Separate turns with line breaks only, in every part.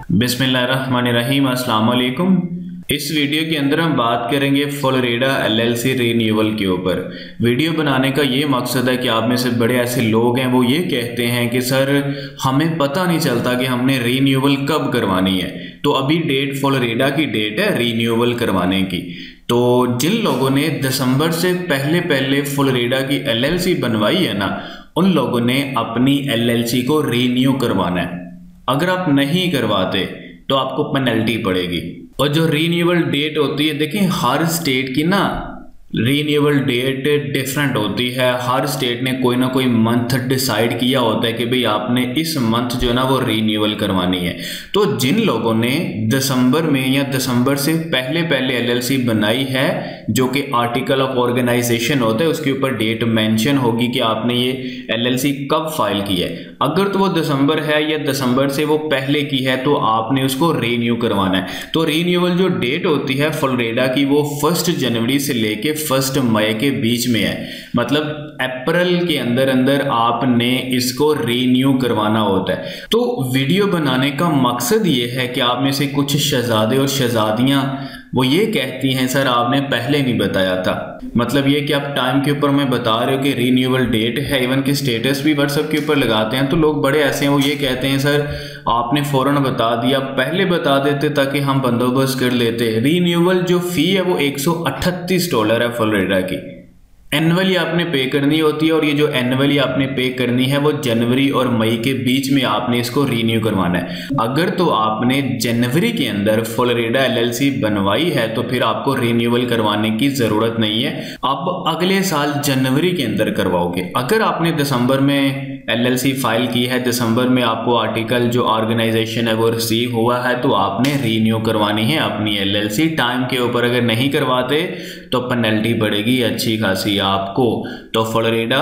बिस्मिल्लाहिर्रहमानिर्रहीम, अस्सलाम वालेकुम। इस वीडियो के अंदर हम बात करेंगे फ्लोरिडा एलएलसी रीन्यूअल के ऊपर। वीडियो बनाने का ये मकसद है कि आप में से बड़े ऐसे लोग हैं वो ये कहते हैं कि सर हमें पता नहीं चलता कि हमने रीन्यूअल कब करवानी है। तो अभी डेट फ्लोरिडा की डेट है रीन्यूअल करवाने की। तो जिन लोगों ने दिसंबर से पहले पहले फ्लोरिडा की एलएलसी बनवाई है ना, उन लोगों ने अपनी एलएलसी को रीन्यू करवाना है। अगर आप नहीं करवाते तो आपको पेनल्टी पड़ेगी। और जो रीन्यूअल डेट होती है, देखिए हर स्टेट की ना रीन्यूअल डेट डिफरेंट होती है। हर स्टेट ने कोई ना कोई मंथ डिसाइड किया होता है कि भाई आपने इस मंथ जो है ना वो रीन्यूअल करवानी है। तो जिन लोगों ने दिसंबर में या दिसंबर से पहले पहले एलएलसी बनाई है, जो कि आर्टिकल ऑफ ऑर्गेनाइजेशन होता है उसके ऊपर डेट मेंशन होगी कि आपने ये एलएलसी कब फाइल की है। अगर तो वो दिसंबर है या दिसंबर से वो पहले की है तो आपने उसको रीन्यू करवाना है। तो रीन्यूअल जो डेट होती है फ्लोरिडा की वो 1 जनवरी से लेके 1 मई के बीच में है। मतलब अप्रैल के अंदर अंदर आपने इसको रीन्यू करवाना होता है। तो वीडियो बनाने का मकसद ये है कि आप में से कुछ शहजादे और शहजादियां वो ये कहती हैं सर आपने पहले नहीं बताया था। मतलब ये कि आप टाइम के ऊपर मैं बता रहे हो कि रीन्यूअल डेट है, इवन कि स्टेटस भी व्हाट्सएप के ऊपर लगाते हैं। तो लोग बड़े ऐसे हैं वो ये कहते हैं सर आपने फौरन बता दिया, पहले बता देते ताकि हम बंदोबस्त कर लेते। रीन्यूअल जो फी है वो $138 है फ्लोरिडा की। एनुअली आपने पे करनी होती है और ये जो एनुअली आपने पे करनी है वो जनवरी और मई के बीच में आपने इसको रीन्यू करवाना है। अगर तो आपने जनवरी के अंदर फ्लोरिडा एलएलसी बनवाई है तो फिर आपको रीन्यूअल करवाने की ज़रूरत नहीं है, आप अगले साल जनवरी के अंदर करवाओगे। अगर आपने दिसंबर में एलएलसी फाइल की है, दिसंबर में आपको आर्टिकल जो ऑर्गेनाइजेशन है वो रिसीव हुआ है, तो आपने रीन्यू करवानी है अपनी एलएलसी टाइम के ऊपर। अगर नहीं करवाते तो पेनल्टी पड़ेगी अच्छी खासी आपको। तो फ्लोरिडा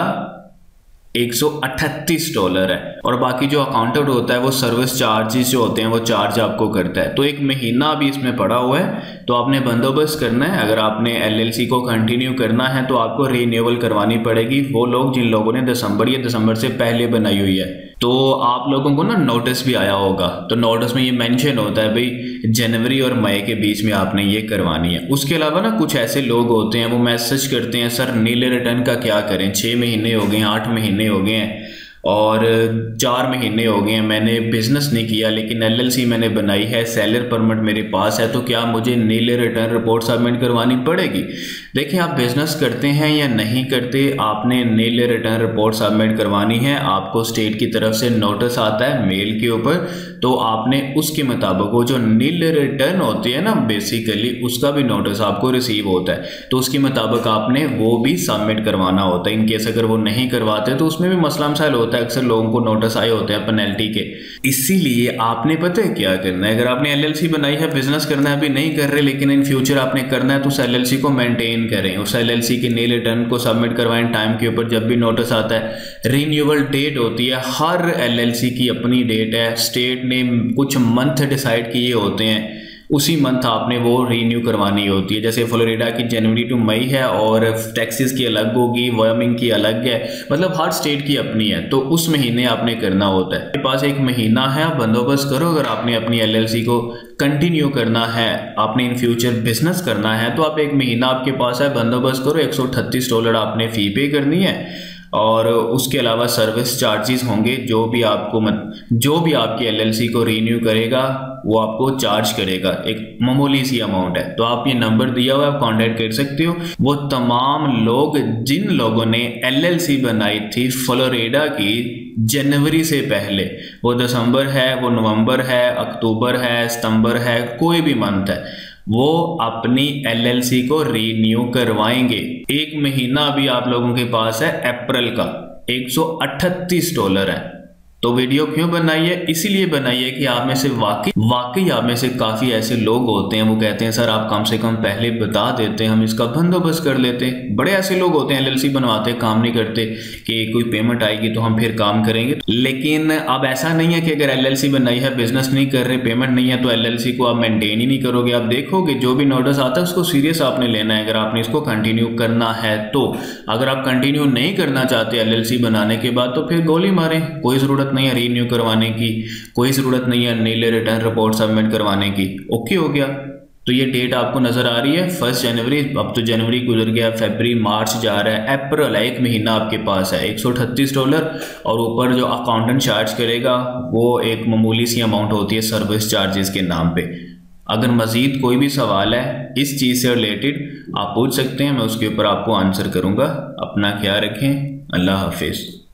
$138 है। और बाकी जो अकाउंटेंट होता है वो सर्विस चार्जेस जो होते हैं वो चार्ज आपको करता है। तो 1 महीना अभी इसमें पड़ा हुआ है तो आपने बंदोबस्त करना है। अगर आपने एलएलसी को कंटिन्यू करना है तो आपको रीन्यूअल करवानी पड़ेगी। वो लोग जिन लोगों ने दिसंबर या दिसंबर से पहले बनाई हुई है, तो आप लोगों को ना नोटिस भी आया होगा। तो नोटिस में ये मेंशन होता है भाई जनवरी और मई के बीच में आपने ये करवानी है। उसके अलावा ना कुछ ऐसे लोग होते हैं वो मैसेज करते हैं सर नीले रिटर्न का क्या करें, 6 महीने हो गए, 8 महीने हो गए हैं और 4 महीने हो गए हैं मैंने बिजनेस नहीं किया, लेकिन एलएलसी मैंने बनाई है, सेलर परमिट मेरे पास है, तो क्या मुझे नीले रिटर्न रिपोर्ट सबमिट करवानी पड़ेगी? देखिए आप बिजनेस करते हैं या नहीं करते, आपने नीले रिटर्न रिपोर्ट सबमिट करवानी है। आपको स्टेट की तरफ से नोटिस आता है मेल के ऊपर, तो आपने उसके मुताबिक वो जो नीले रिटर्न होती है ना बेसिकली उसका भी नोटिस आपको रिसीव होता है, तो उसके मुताबिक आपने वो भी सबमिट करवाना होता है। इनकेस अगर वो नहीं करवाते तो उसमें भी मसला मसाइल होता है। अक्सर लोगों को नोटिस आए होते हैं पेनल्टी के। इसीलिए आपने पता है क्या करना है, अगर आपने एलएलसी बनाई है, बिजनेस करना है, अभी नहीं कर रहे लेकिन इन फ्यूचर आपने करना है, तो उस एलएलसी को मेंटेन करें, उस एलएलसी के नील रिटर्न को सबमिट करवाएं टाइम के ऊपर। जब भी नोटिस आता है रीन्यूअल डेट होती है, हर एलएलसी की अपनी डेट है, स्टेट ने कुछ मंथ डिसाइड किए होते हैं, उसी मंथ आपने वो रीन्यू करवानी होती है। जैसे फ्लोरिडा की जनवरी टू मई है और टेक्सास की अलग होगी, वायमिंग की अलग है, मतलब हर स्टेट की अपनी है, तो उस महीने आपने करना होता है। आपके पास 1 महीना है, आप बंदोबस्त करो। अगर आपने अपनी एलएलसी को कंटिन्यू करना है, आपने इन फ्यूचर बिजनेस करना है, तो आप 1 महीना आपके पास है, बंदोबस्त करो। $138 आपने फ़ी पे करनी है और उसके अलावा सर्विस चार्जेस होंगे। जो भी आपकी एलएलसी को रीन्यू करेगा वो आपको चार्ज करेगा, एक मामूली सी अमाउंट है। तो आप ये नंबर दिया हुआ है, आप कांटेक्ट कर सकते हो। वो तमाम लोग जिन लोगों ने एलएलसी बनाई थी फ्लोरिडा की जनवरी से पहले, वो दिसंबर है, वो नवंबर है, अक्टूबर है, सितंबर है, कोई भी मंथ है, वो अपनी एलएलसी को रीन्यू करवाएंगे। 1 महीना अभी आप लोगों के पास है अप्रैल का, $138 है। तो वीडियो क्यों बनाई है? इसीलिए बनाई है कि आप में से वाकई आप में से काफ़ी ऐसे लोग होते हैं वो कहते हैं सर आप कम से कम पहले बता देते, हम इसका बंदोबस्त कर लेते। बड़े ऐसे लोग होते हैं एलएलसी बनवाते काम नहीं करते कि कोई पेमेंट आएगी तो हम फिर काम करेंगे। लेकिन अब ऐसा नहीं है कि अगर एलएलसी बनाई है, बिजनेस नहीं कर रहे, पेमेंट नहीं है, तो एलएलसी को आप मेंटेन ही नहीं करोगे। आप देखोगे जो भी नोटिस आता है उसको सीरियस आपने लेना है अगर आपने इसको कंटिन्यू करना है तो। अगर आप कंटिन्यू नहीं करना चाहते एलएलसी बनाने के बाद तो फिर गोली मारें, कोई ज़रूरत नहीं है रीन्यू करवाने की, कोई ज़रूरत नहीं है नीले रिटर्न रिपोर्ट सबमिट करवाने की। ओके हो गया। तो ये डेट आपको नज़र आ रही है 1 जनवरी। अब तो जनवरी गुजर गया, फरवरी, मार्च जा रहा है, अप्रैल, एक महीना आपके पास है। $138 और ऊपर जो अकाउंटेंट चार्ज करेगा वो एक मामूली सी अमाउंट होती है सर्विस चार्जेस के नाम पे। अगर मज़ीद कोई भी सवाल है इस चीज़ से रिलेटेड आप पूछ सकते हैं, मैं उसके ऊपर आपको आंसर करूँगा। अपना ख्याल रखें, अल्लाह हाफिज़।